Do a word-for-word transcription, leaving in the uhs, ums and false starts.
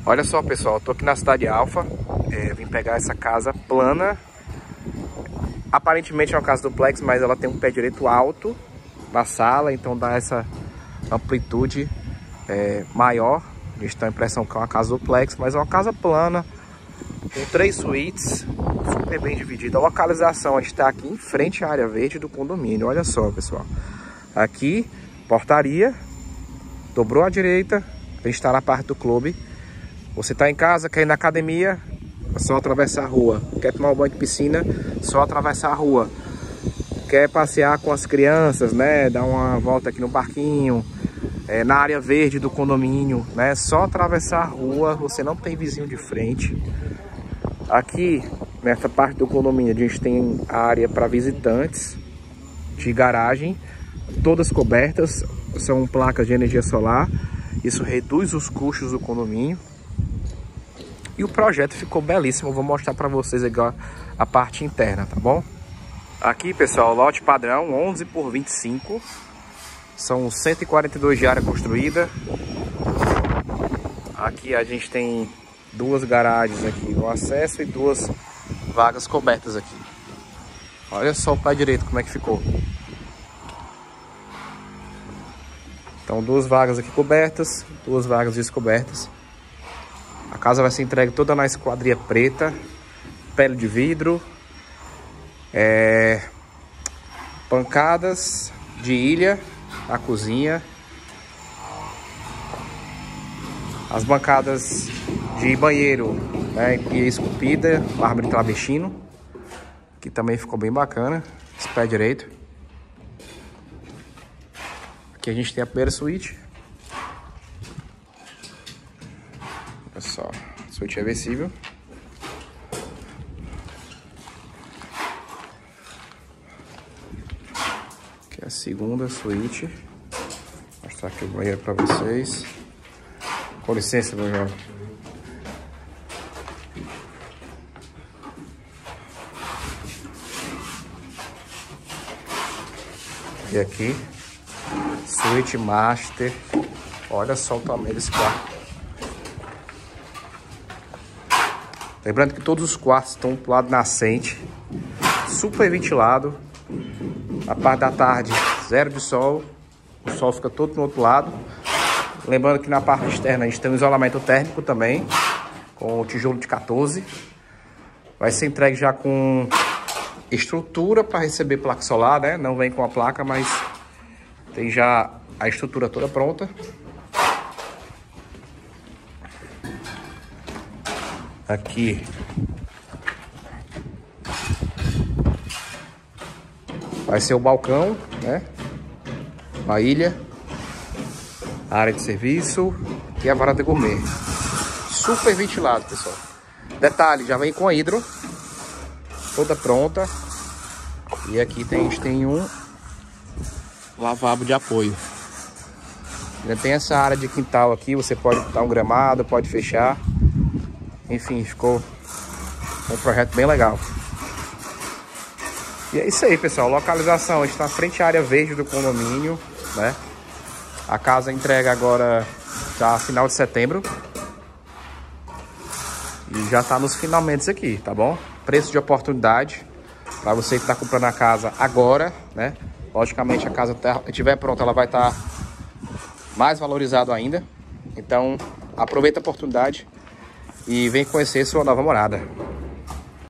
Olha só, pessoal, eu tô aqui na Cidade Alfa, é, vim pegar essa casa plana. Aparentemente é uma casa duplex, mas ela tem um pé direito alto na sala, então dá essa amplitude é, maior. A gente tem a impressão que é uma casa duplex, mas é uma casa plana, com três suítes, super bem dividida. A localização, a gente está aqui em frente à área verde do condomínio. Olha só, pessoal, aqui, portaria, dobrou à direita, a gente está na parte do clube. Você está em casa, quer ir na academia, é só atravessar a rua. Quer tomar um banho de piscina, só atravessar a rua. Quer passear com as crianças, né? Dar uma volta aqui no parquinho, é, na área verde do condomínio, né? Só atravessar a rua, você não tem vizinho de frente. Aqui, nessa parte do condomínio, a gente tem a área para visitantes de garagem, todas cobertas, são placas de energia solar. Isso reduz os custos do condomínio. E o projeto ficou belíssimo, eu vou mostrar para vocês agora a parte interna, tá bom? Aqui, pessoal, lote padrão onze por vinte e cinco. São cento e quarenta e dois de área construída. Aqui a gente tem duas garagens aqui no acesso e duas vagas cobertas aqui. Olha só o pé direito como é que ficou. Então, duas vagas aqui cobertas, duas vagas descobertas. A casa vai ser entregue toda na esquadria preta, pele de vidro, é, pancadas de ilha na cozinha, as bancadas de banheiro, né, em pia esculpida, mármore travertino, que também ficou bem bacana, esse pé direito. Aqui a gente tem a primeira suíte. Olha só, suíte reversível. Aqui é a segunda suíte. Vou mostrar aqui o banheiro para vocês. Com licença, meu irmão. E aqui, suíte master. Olha só o tamanho desse quarto. Lembrando que todos os quartos estão pro lado nascente, super ventilado. Na parte da tarde, zero de sol, o sol fica todo no outro lado. Lembrando que na parte externa a gente tem um isolamento térmico também, com o tijolo de quatorze. Vai ser entregue já com estrutura para receber placa solar, né? Não vem com a placa, mas tem já a estrutura toda pronta. Aqui vai ser o balcão, né? A ilha, a área de serviço e a varanda gourmet. Super ventilado, pessoal. Detalhe, já vem com a hidro toda pronta. E aqui tem, a gente tem um lavabo de apoio. Ainda tem essa área de quintal aqui, você pode botar um gramado, pode fechar. Enfim, ficou um projeto bem legal. E é isso aí, pessoal. Localização, a gente está na frente à área verde do condomínio, né? A casa entrega agora já final de setembro. E já está nos finalmente aqui, tá bom? Preço de oportunidade para você que está comprando a casa agora, né? Logicamente, a casa estiver pronta, ela vai estar mais valorizada ainda. Então, aproveita a oportunidade e vem conhecer sua nova morada.